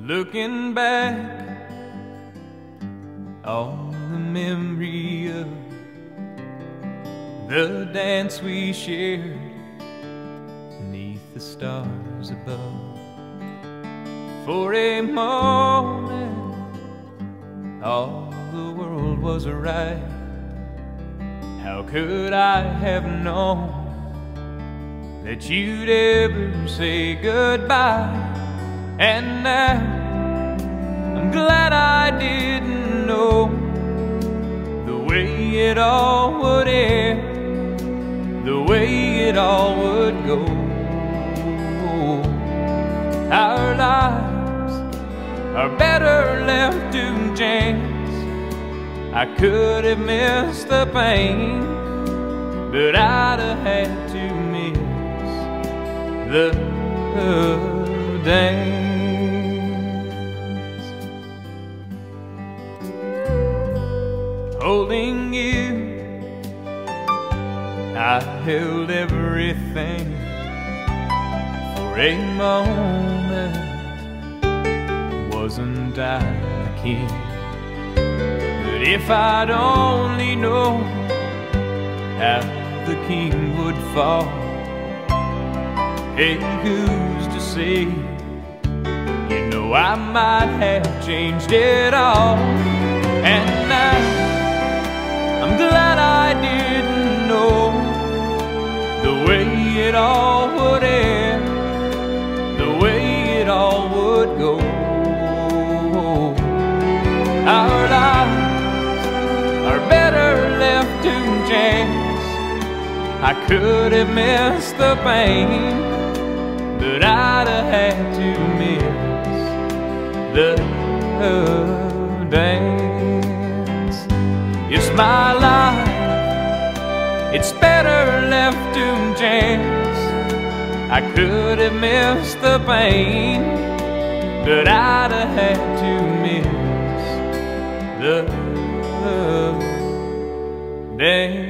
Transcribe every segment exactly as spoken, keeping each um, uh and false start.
Looking back on the memory of the dance we shared beneath the stars above. For a moment all the world was right. How could I have known that you'd ever say goodbye? And now I'm glad I didn't know the way it all would end, the way it all would go. Our lives are better left to chance. I could have missed the pain, but I'd have had to miss the dance. Holding you, I held everything. For a moment, wasn't I the king? But if I'd only known how the king would fall, hey, who's to say? You know I might have changed it all. And now I'm glad I didn't know the way it all would end, the way it all would go. Our lives are better left to chance. I could have missed the pain, but I'd have had to miss the dance. It's my life, it's better left to chance. I could have missed the pain, but I'd have had to miss the dance.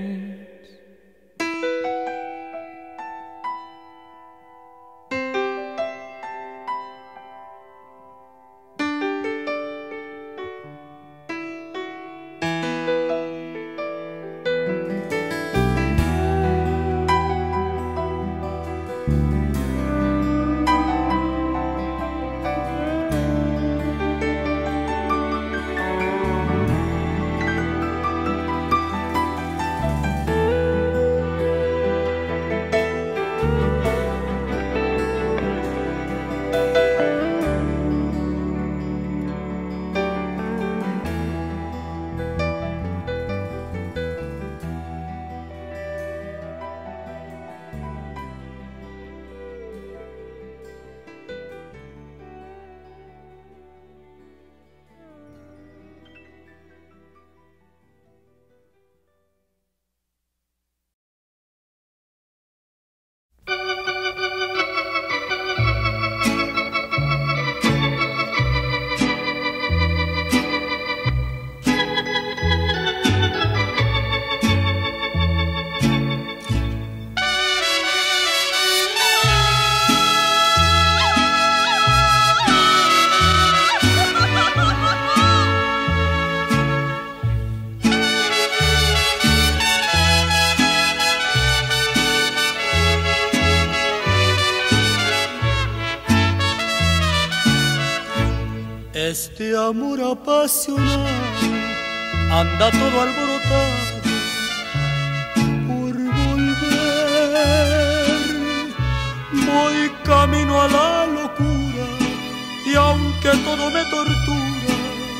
Este amor apasionado anda todo alborotado por volver. Voy camino a la locura y aunque todo me tortura,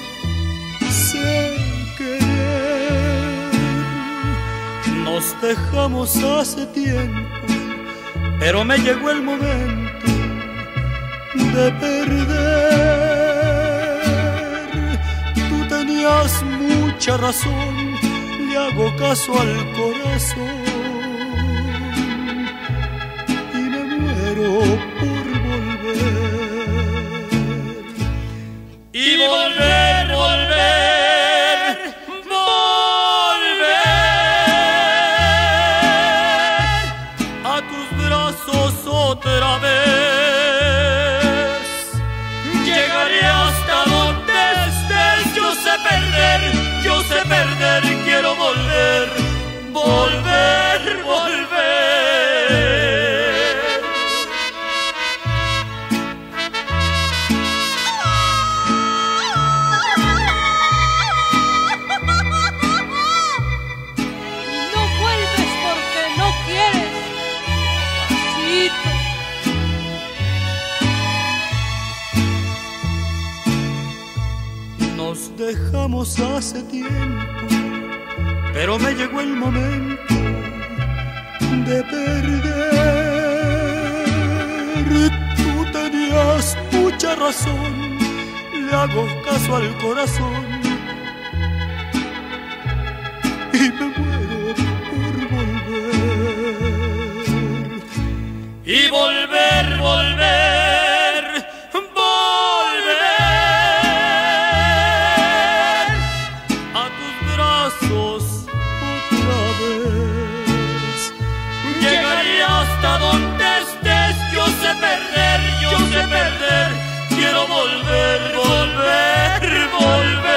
sé querer. Nos dejamos hace tiempo, pero me llegó el momento de perder. Tenías mucha razón, le hago caso al corazón y me muero por volver. Y volver, volver, volver a tus brazos otra vez. Llegar dejamos hace tiempo, pero me llegó el momento de perder. Tú tenías mucha razón, le hago caso al corazón y me muero por volver. Y volver, volver, volver a tus brazos otra vez. Llegaré hasta donde estés, yo sé perder, yo sé perder. Quiero volver, volver, volver.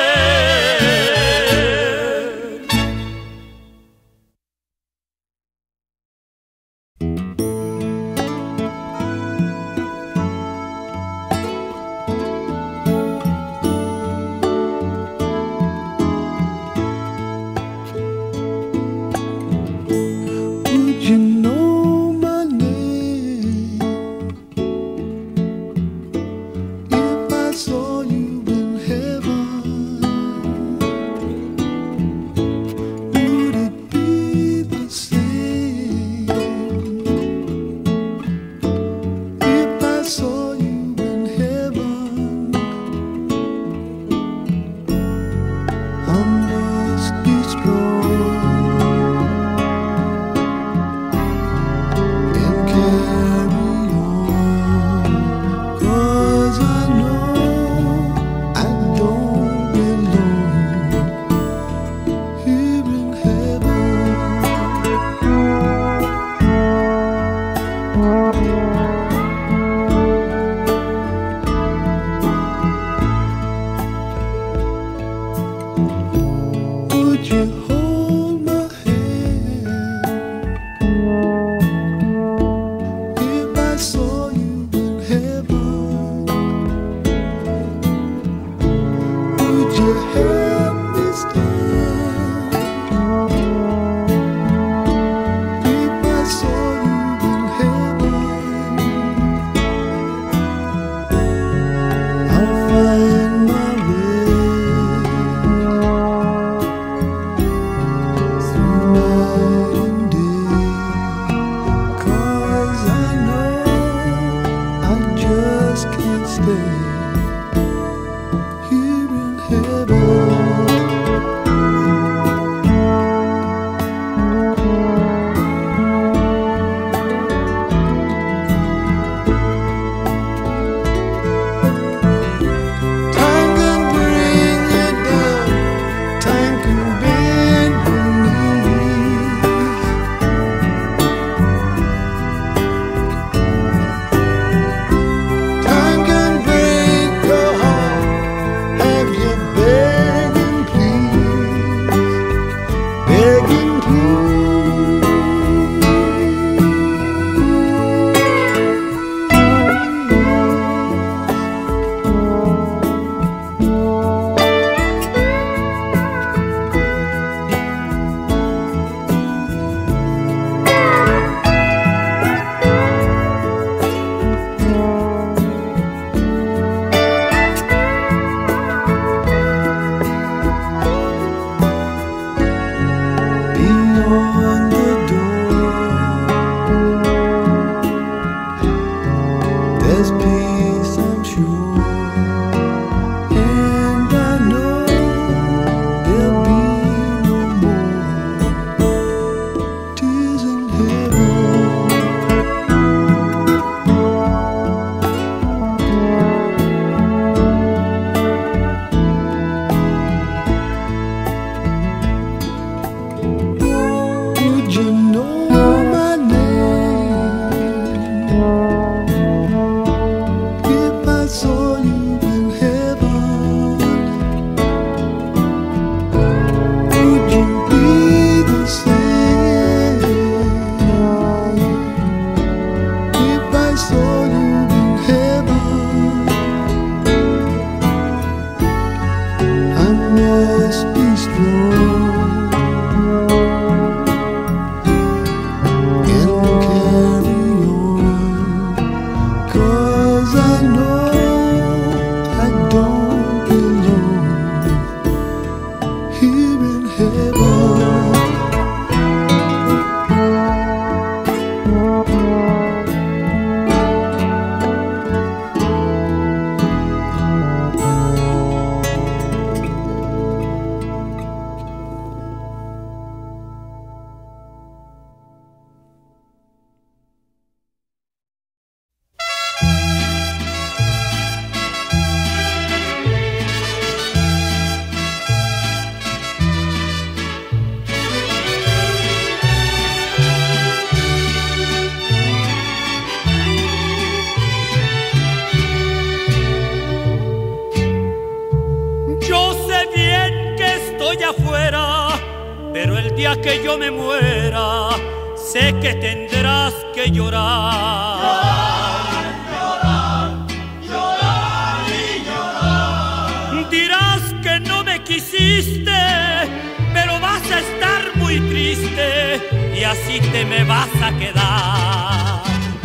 día que yo me muera, sé que tendrás que llorar. Llorar, llorar, llorar y llorar. Dirás que no me quisiste, pero vas a estar muy triste y así te me vas a quedar.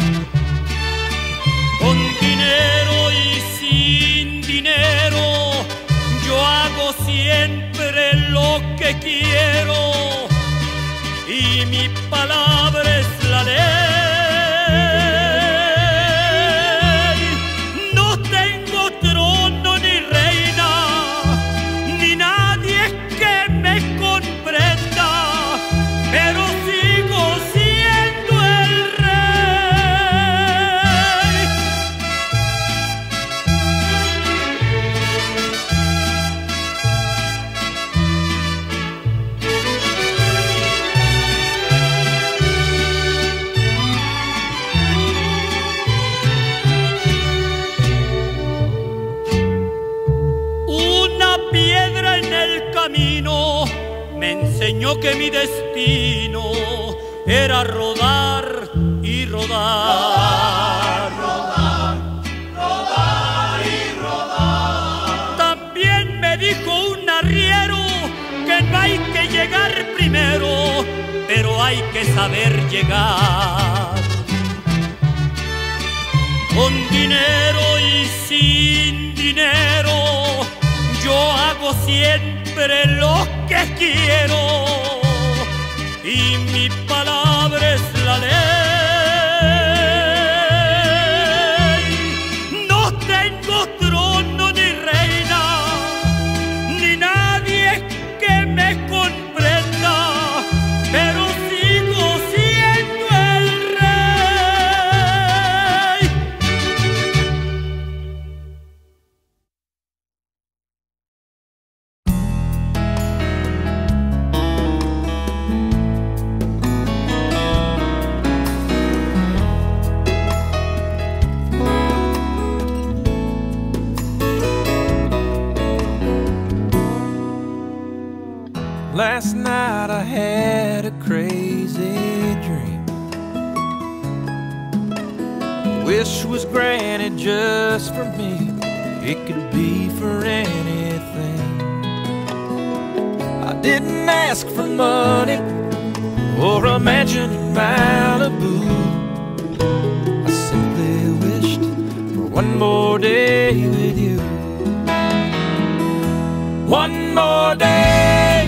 Con dinero y sin dinero, yo hago siempre lo que quiero y mi palabra es la ley. No tengo trono ni reina, ni nadie que me comprenda, pero sigo siendo el rey. Piedra en el camino me enseñó que mi destino era rodar y rodar. Rodar, rodar y rodar. También me dijo un arriero que no hay que llegar primero, pero hay que saber llegar. Con dinero y sin dinero, yo hago siempre lo que quiero y mi palabra es la ley. No tengo trono ni reina, ni nadie que me comprenda, pero sigo siendo el rey. Last night I had a crazy dream. Wish was granted just for me. It could be for anything. I didn't ask for money or a mansion in Malibu. I simply wished for one more day with you. One more day,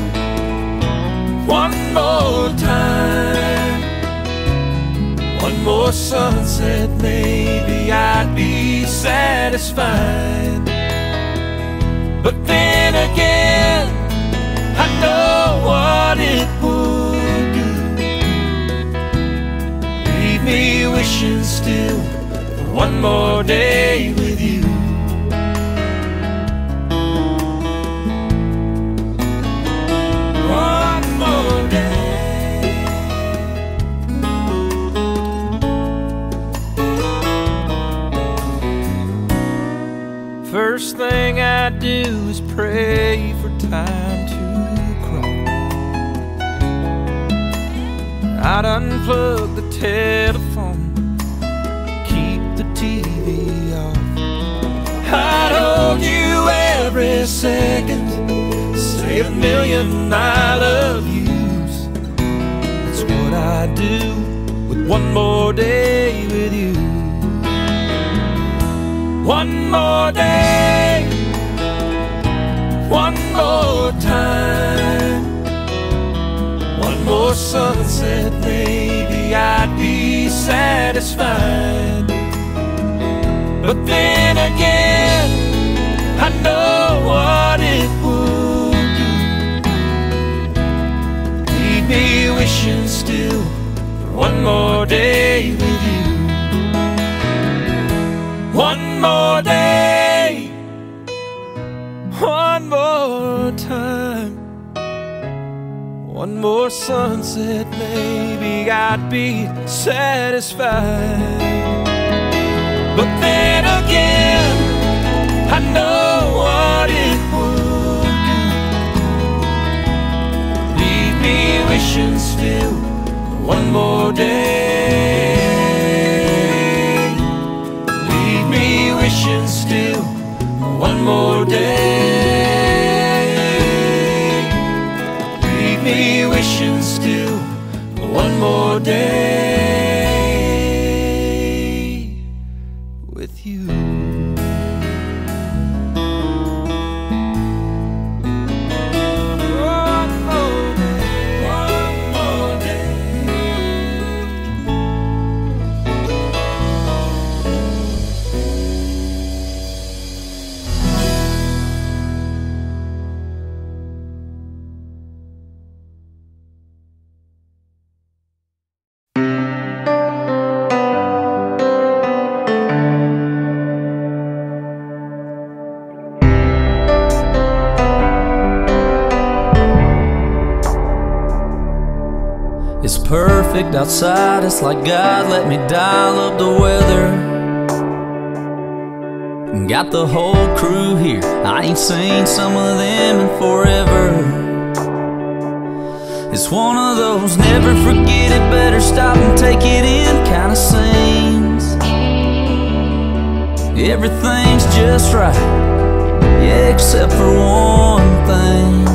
one more time, one more sunset, maybe I'd be satisfied. But then again, I know what it would do. Leave me wishing still for one more day with you. First thing I do is pray for time to crawl. I'd unplug the telephone, keep the T V off. I'd hold you every second, say a million I love yous. That's what I do with one more day with you. One more day, one more time, one more sunset, maybe I'd be satisfied. But then again, I know what it would do. Leave me wishing still for one more day with you. One more day, one more time, one more sunset, maybe I'd be satisfied. But then again, I know what it would do. Leave me one more day. Leave me wishing still one more day. Leave me wishing still one more day with you. It's perfect outside, it's like God let me dial up the weather. Got the whole crew here, I ain't seen some of them in forever. It's one of those never forget it, better stop and take it in kind of scenes. Everything's just right, yeah, except for one thing.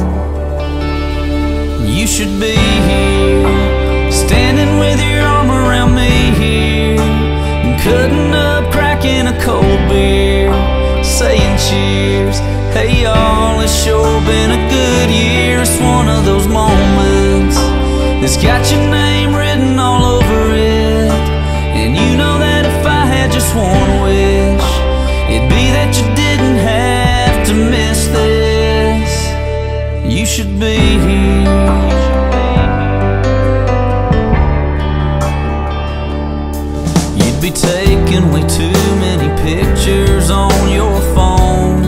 You should be here, standing with your arm around me here, cutting up, cracking a cold beer, saying cheers. Hey y'all, it's sure been a good year. It's one of those moments that's got your name written all over it. And you know that if I had just one wish, it'd be that you didn't have to miss this. You should be here. Be taking way too many pictures on your phone,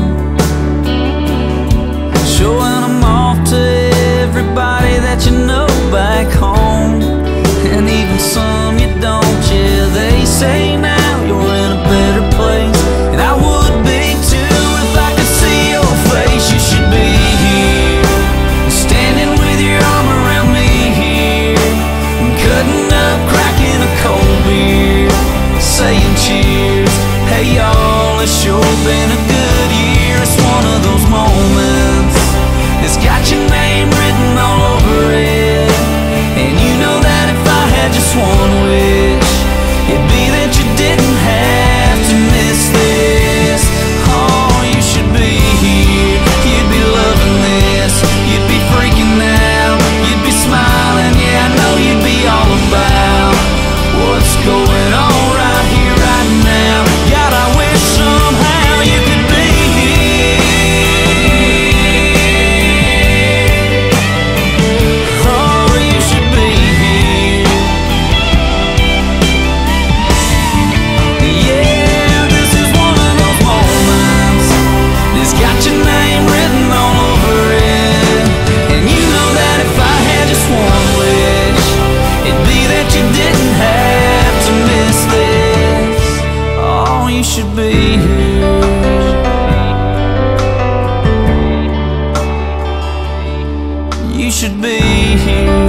showing them off to everybody that you know back home, and even some you don't. Yeah, they say now you're in a better place, and I would be too if I could see your face. You should be here, standing with your arm around me here, cutting up, cracking a cold beer, saying cheers. Hey y'all, it's sure been a good year. It's one of those moments that's got your name written all over it. And you know that if I had just one wish, it'd be that you didn't have to miss this. Oh, you should be here, you'd be loving this, you'd be freaking out, you'd be smiling. Yeah, I know you'd be all about what's going on right here, right now. God, I wish somehow you could be here. Oh, you should be here. Yeah, this is one of those moments that's got your name written all over it. And you know that if I had just one wish, it'd be that you didn't have to miss this. Oh, you should be here. You should be here.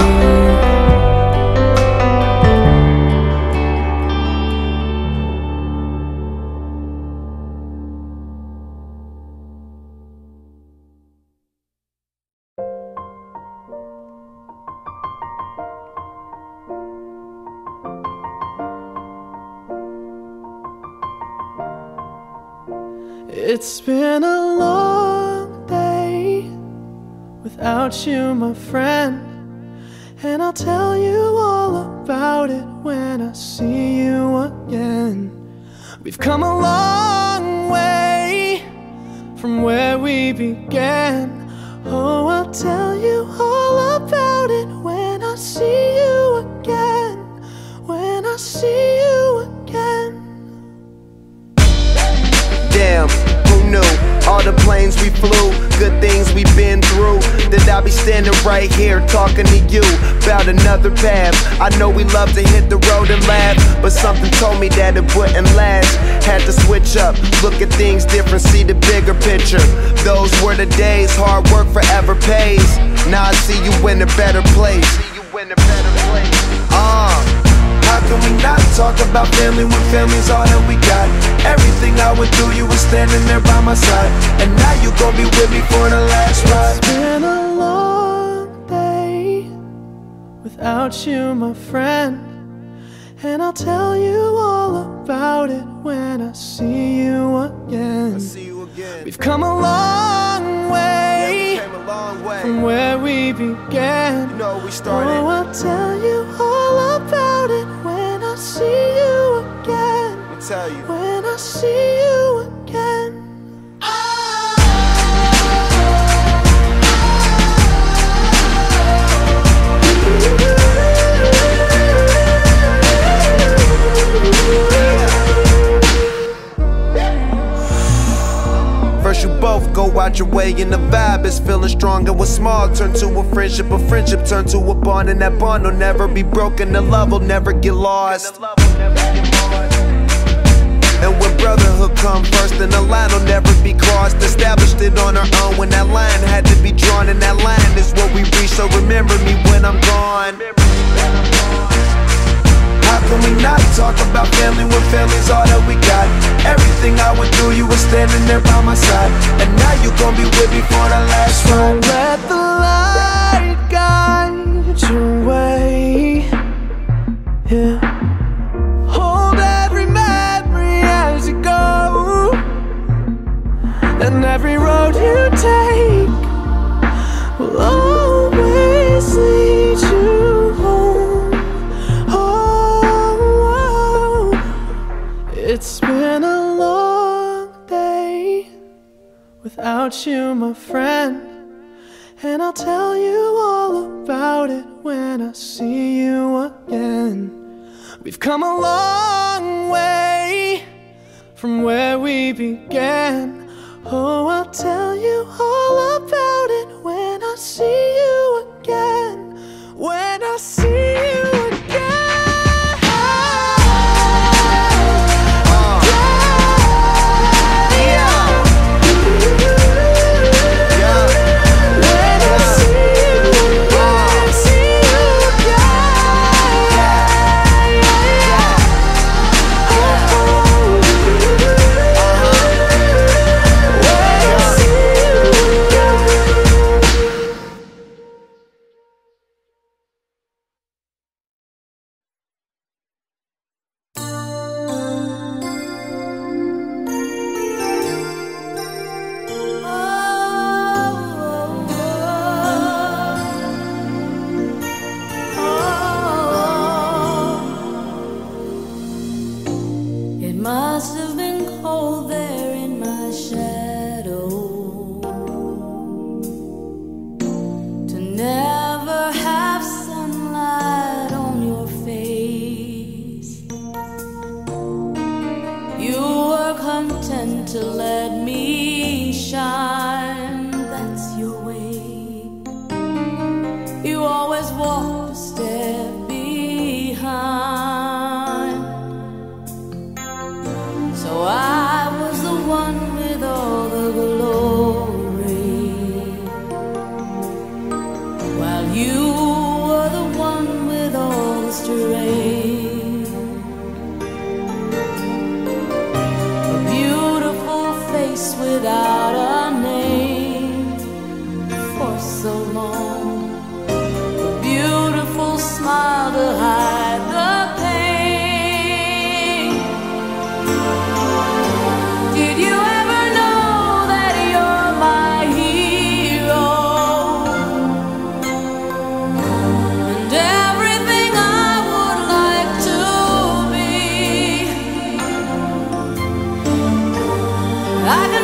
It's been a long day without you, my friend, and I'll tell you all about it when I see you again. We've come a long way from where we began. Oh, I'll tell you all about it when I see you again. When I see you again. Damn, who knew? All the planes we flew, good things we've been through, that I'll be standing right here talking to you about another path. I know we love to hit the road and laugh, but something told me that it wouldn't last. Had to switch up, look at things different, see the bigger picture. Those were the days, hard work forever pays. Now I see you in a better place. in a better place. Uh, how can we not talk about family when family's all that we got? Everything I went through, you were standing there by my side, and now you gon' be with me for the last ride. It's been a long day without you, my friend, and I'll tell you all about it when I see you again. I see you again. We've come a long way, yeah, we came a long way from where we began. You know, we started. Oh, I'll tell you all about it when I see you again. I'll tell you. When I see you again. First you both go out your way and the vibe is feeling strong, and what's small turn to a friendship, a friendship turn to a bond, and that bond will never be broken, the love will never get lost. And when brotherhood come first, then the line will never be crossed. Established it on our own when that line had to be drawn, and that line is what we reach, so remember me when I'm gone. How can we not talk about family when family's all that we got? Everything I went through, you were standing there by my side, and now you gon' be with me for the last ride. Don't let the light guide your way. Yeah. Hold every memory as you go, and every road you take will always lead you home. Oh, it's been a long day without you, my friend, and I'll tell you all about it when I see you again. We've come a long way from where we began. Oh, I'll tell you all about it when I see you again. When I see you again. I can